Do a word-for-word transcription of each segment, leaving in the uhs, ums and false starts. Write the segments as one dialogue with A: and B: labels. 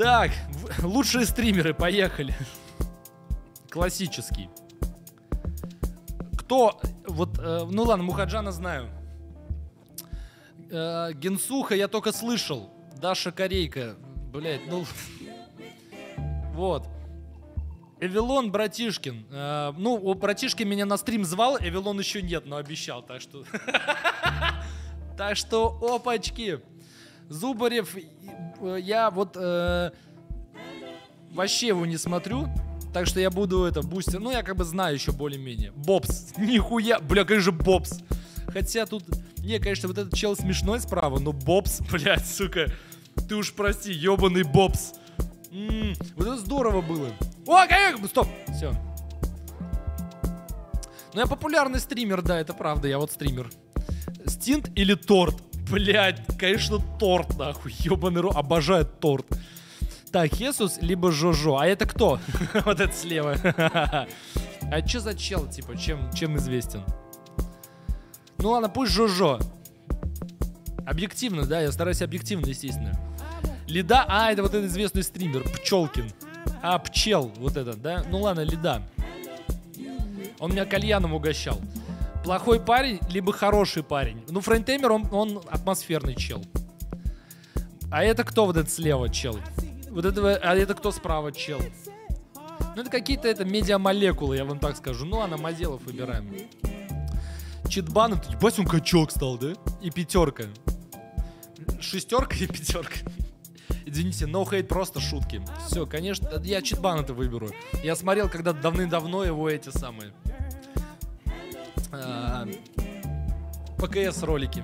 A: Так, лучшие стримеры, поехали. Классический. Кто, вот, э, ну ладно, Мухаджана знаю. Э, Генсуха я только слышал. Даша Корейка, блять, ну... Вот. Эвелон Братишкин. Э, ну, у Братишкин меня на стрим звал, Эвелон еще нет, но обещал, так что... Так что, опачки. Зубарев, я вот э, вообще его не смотрю, так что я буду это, бустер. Ну, я как бы знаю еще более-менее. Бобс, нихуя, бля, конечно, Бобс. Хотя тут, не, конечно, вот этот чел смешной справа, но Бобс, блядь, сука, ты уж прости, ебаный Бобс. М-м, вот это здорово было. О, как, стоп, все. Ну, я популярный стример, да, это правда, я вот стример. Стинт или торт? Блять, конечно, торт, нахуй, ебаный рот, обожаю торт. Так, Хесус, либо Жожо. А это кто? Вот это слева. А че за чел, типа, чем, чем известен? Ну ладно, пусть Жожо. Объективно, да, я стараюсь объективно, естественно. Лида, а, это вот этот известный стример, Пчелкин. А, Пчел, вот этот, да? Ну ладно, Лида. Он меня кальяном угощал. Плохой парень, либо хороший парень. Ну, Фрейнтеймер, он, он атмосферный чел. А это кто вот этот слева чел? Вот это, а это кто справа чел? Ну, это какие-то это медиамолекулы, я вам так скажу. Ну, ладно, Мазелов выбираем. Читбан, это, ебать, он качок стал, да? И пятерка. Шестерка и пятерка. Извините, no hate, просто шутки. Все, конечно, я Читбан это выберу. Я смотрел когда давным-давно его эти самые... А, ПКС ролики.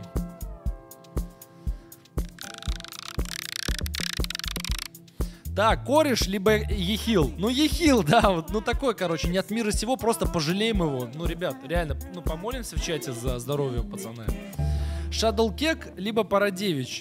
A: Так, кореш, либо ехил. Ну, ехил, да, вот, ну такой, короче, не от мира сего, просто пожалеем его. Ну, ребят, реально, ну помолимся в чате за здоровье пацана. Шадлкек, либо Парадевич.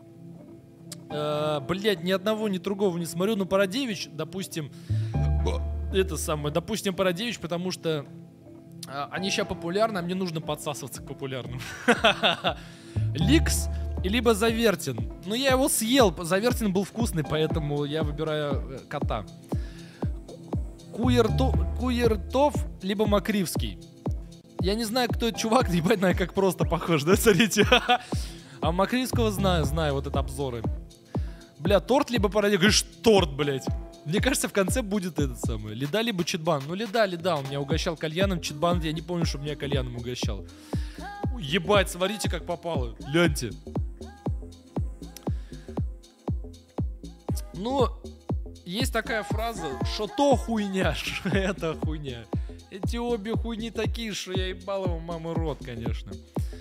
A: Э, блять, ни одного, ни другого не смотрю, но Парадевич, допустим, это самое, допустим, Парадевич, потому что они сейчас популярны, а мне нужно подсасываться к популярным. Ликс, либо Завертин. Ну, я его съел. Завертин был вкусный, поэтому я выбираю кота. Куерто... Куертов, либо Макривский. Я не знаю, кто этот чувак, ебать, на как просто похож, да, смотрите. А Макривского знаю, знаю, вот это обзоры. Бля, торт, либо парадигма. Говоришь, торт, блядь. Мне кажется, в конце будет этот самый. Лида, либо Читбан. Ну, Лида, Лида, он меня угощал кальяном. Читбан, я не помню, что меня кальяном угощал. Ебать, смотрите, как попало. Гляньте. Ну, есть такая фраза, что то хуйня, что это хуйня. Эти обе хуйни такие, что я ебал его мамы рот, конечно.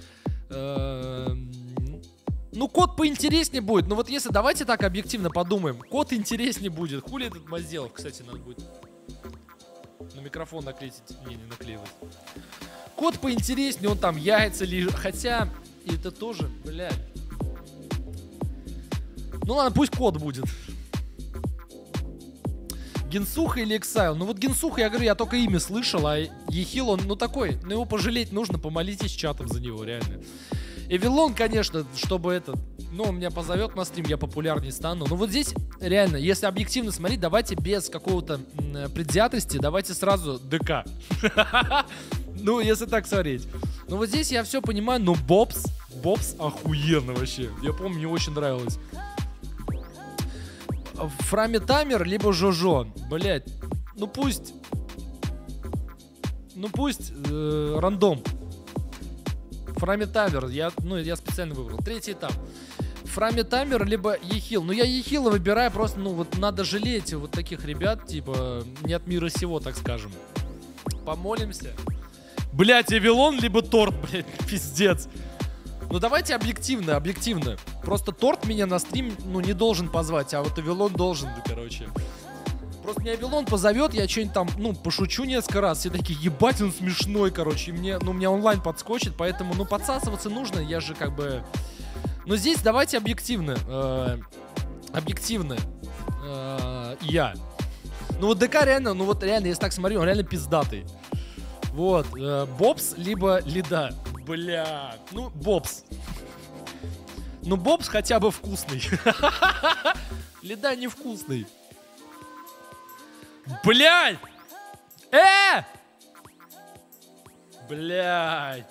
A: Ну, кот поинтереснее будет. Ну вот если, давайте так объективно подумаем. Кот интереснее будет. Хули этот Мазелов, кстати, надо будет на микрофон наклеить. Не, не наклеивать. Кот поинтереснее, он там яйца лежит. Хотя, это тоже, блядь. Ну ладно, пусть кот будет. Генсуха или Эксайл? Ну вот Генсуха, я говорю, я только имя слышал, а Ехил, он, ну такой, ну его пожалеть нужно, помолитесь чатом за него, реально. Эвелон, конечно, чтобы это, ну, он меня позовет на стрим, я популярнее стану. Но вот здесь, реально, если объективно смотреть, давайте без какого-то предвзятости, давайте сразу ДК. Ну, если так смотреть. Ну вот здесь я все понимаю, но Бобс, Бобс охуенно вообще. Я помню, мне очень нравилось. Фрами Тамер, либо Жожо. Блять, ну пусть... Ну пусть э, рандом. Фрами Тамер, я, ну, я специально выбрал. Третий этап. Фрами Тамер, либо Ехил. Ну я Ехила выбираю, просто, ну вот надо жалеть вот таких ребят, типа, не от мира сего, так скажем. Помолимся. Блять, Эвелон, либо торт, блять, пиздец. Ну давайте объективно, объективно. Просто торт меня на стрим, ну, не должен позвать, а вот Эвелон должен, короче. Просто меня Эвелон позовет, я что-нибудь там, ну, пошучу несколько раз. Все такие, ебать, он смешной, короче. И мне, ну, у меня онлайн подскочит, поэтому, ну, подсасываться нужно. Я же как бы... Но здесь давайте объективно. Э, объективно. Э, я. Ну, вот ДК реально, ну, вот реально, если так смотрю, он реально пиздатый. Вот. Э, Бобс, либо Лида. Бля. Ну, Бобс. Ну, Бобс хотя бы вкусный. Леда невкусный. Блядь! Э! Блядь!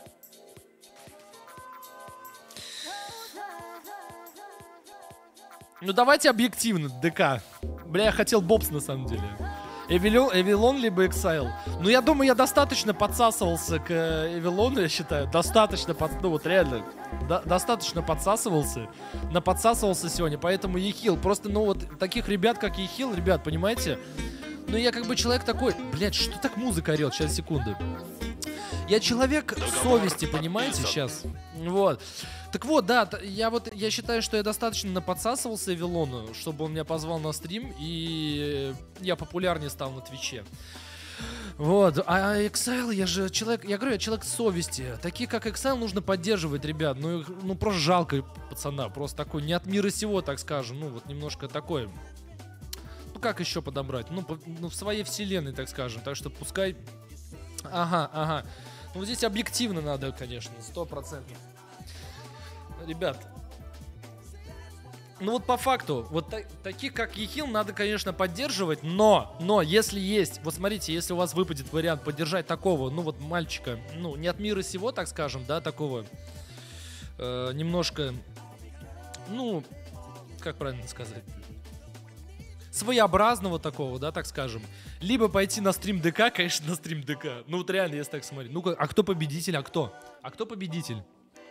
A: Ну давайте объективно, ДК. Бля, я хотел Бобс на самом деле. Эвилон, Эвилон либо Exile. Ну я думаю, я достаточно подсасывался к Эвилону, я считаю. Достаточно, под, ну вот реально, до, достаточно подсасывался. Наподсасывался сегодня, поэтому Ехил. Просто, ну вот, таких ребят, как Ехил, ребят, понимаете? Ну я как бы человек такой... Блядь, что так музыка орет? Сейчас, секунду. Я человек совести, понимаете, сейчас. Вот. Так вот, да, я вот, я считаю, что я достаточно наподсасывался Эвилону, чтобы он меня позвал на стрим, и я популярнее стал на Твиче. Вот, а Exile, я же человек, я говорю, я человек совести. Таких, как Exile, нужно поддерживать, ребят. Ну, ну просто жалко пацана, просто такой, не от мира сего, так скажем. Ну, вот немножко такой... Ну, как еще подобрать? Ну, по, ну, в своей вселенной, так скажем. Так что пускай... Ага, ага. Ну, здесь объективно надо, конечно, сто процентов. Ребят, ну вот по факту, вот та- таких как Ехил надо, конечно, поддерживать, но, но если есть, вот смотрите, если у вас выпадет вариант поддержать такого, ну вот мальчика, ну не от мира сего, так скажем, да, такого, э, немножко, ну, как правильно сказать, своеобразного такого, да, так скажем, либо пойти на стрим ДК, конечно, на стрим ДК, ну вот реально, если так смотреть, ну а кто победитель, а кто? А кто победитель?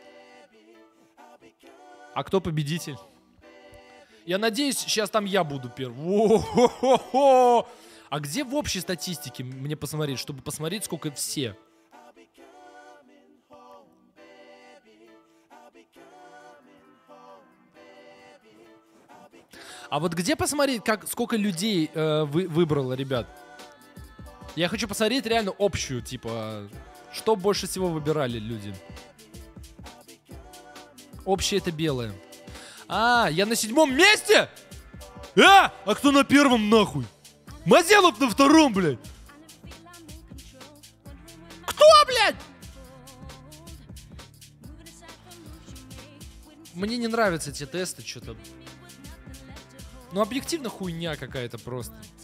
A: А кто победитель? Я надеюсь, сейчас там я буду первым. О-хо-хо-хо! А где в общей статистике мне посмотреть, чтобы посмотреть, сколько все? А вот где посмотреть, как, сколько людей э, вы, выбрало, ребят? Я хочу посмотреть реально общую, типа, что больше всего выбирали люди. Общее это белое. А, я на седьмом месте? А, а кто на первом нахуй? Мазелов на втором, блядь. Кто, блядь? Мне не нравятся эти тесты, что-то. Ну, объективно хуйня какая-то просто.